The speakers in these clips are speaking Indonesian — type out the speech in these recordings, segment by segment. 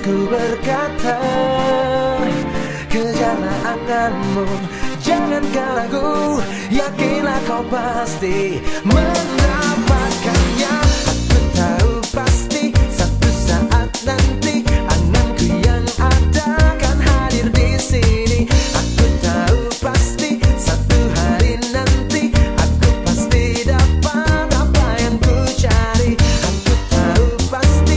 Ku berkata, kejarlah anganmu, jangan kau ragu, yakinlah kau pasti mendapatkannya. Aku tahu pasti satu saat nanti anganku yang ada akan hadir di sini. Aku tahu pasti satu hari nanti aku pasti dapat apa yang ku cari. Aku tahu pasti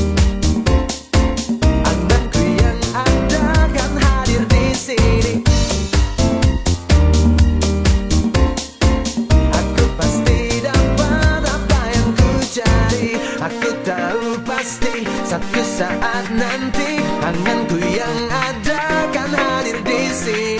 anganku yang ada akan hadir di sini. Aku pasti dapat apa yang ku cari. Aku tahu pasti satu saat nanti anganku yang ada akan hadir di sini.